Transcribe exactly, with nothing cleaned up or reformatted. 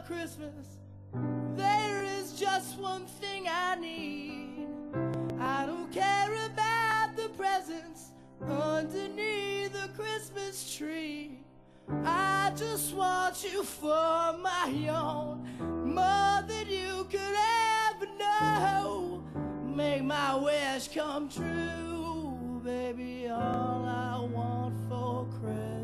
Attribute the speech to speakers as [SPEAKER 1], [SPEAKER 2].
[SPEAKER 1] Christmas, there is just one thing I need. I don't care about the presents underneath the Christmas tree. I just want you for my own, more than you could ever know. Make my wish come true, baby, all I want for Christmas